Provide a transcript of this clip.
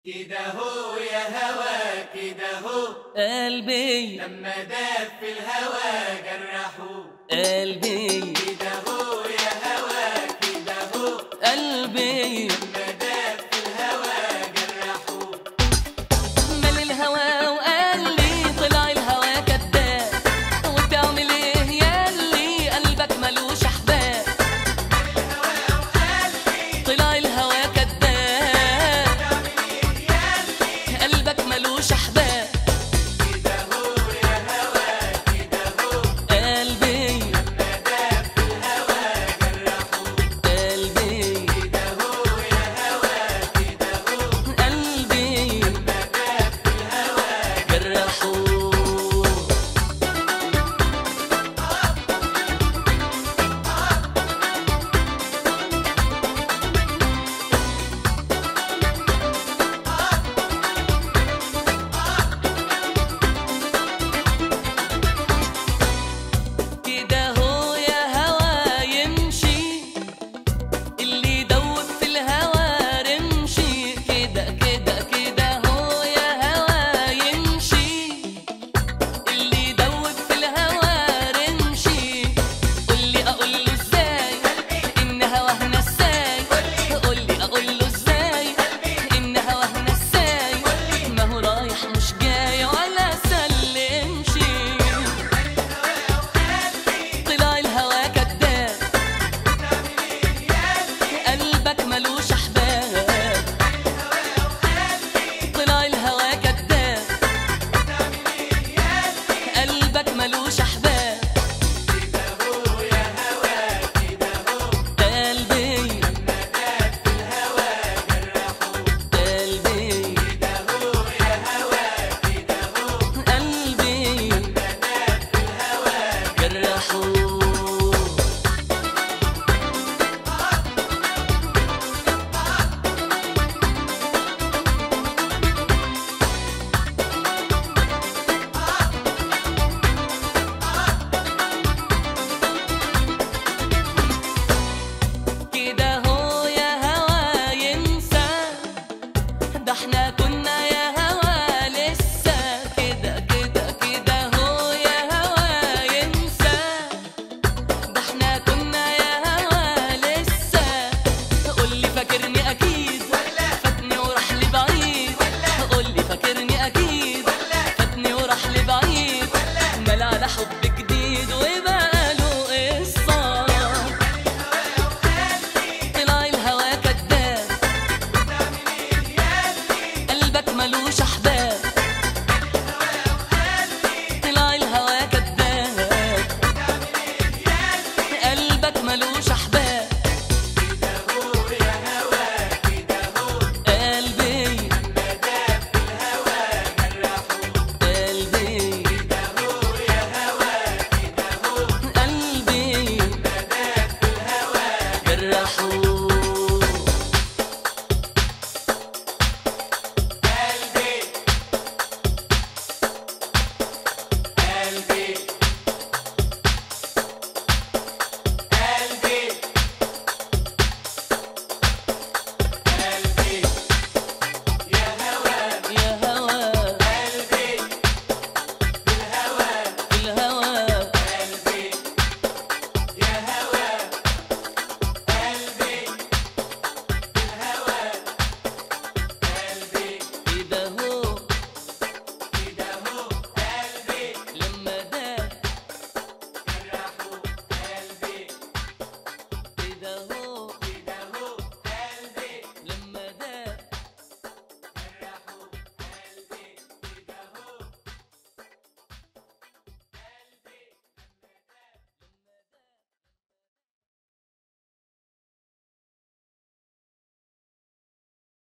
كده هو يا هوا كده هو قلبي لما داب في الهوا جرحوه قلبي كده هو يا هوا كده هو قلبي لما داب في الهوا جرحوه مال الهوا وقال لي طلع الهوا كداب وبتعمل ايه ياللي قلبك ملوش احباب الهوا وقال لي طلع الهوا كداب بتعمل ايه ياللي قلبك ملوش احباب كده هو يا هوا كده هو قلبي لما داب في الهوا جرحوه قلبي كده هو يا هوا كده هو قلبي لما داب في الهوا جرحوه كده هو يا هوا يمشي اللي يدوب في الهوا رمشي كده كده كده هو يا هوا يمشي اللي يدوب في الهوا رمشي قولي اقول له ازاي ان هواه نساي قولي اقول له ازاي ان هواه نساي ما هو رايح مش جاي ولا سلمشي طلع الهوا كداب قلبك ملوش احباب طلع الهوا كداب قلبك ملوش احباب كده هو يا هوا كده هو قلبي لما داب في الهوا جرحوه قلبي كده هو يا هوا كده هو قلبي لما داب في الهوا جرحوه كده هو يا هوا ينسى ده احنا كنا يا هوا لسه كده كده كده هو يا هوا ينسى ده احنا كنا يا هوا لسه قولي فاكرني اكيد فاتني وراح لبعيد قولي فاكرني اكيد فاتني وراح لبعيد مال على حب جديد وبقى له قصه طلع الهوا كداب قلبك ملوش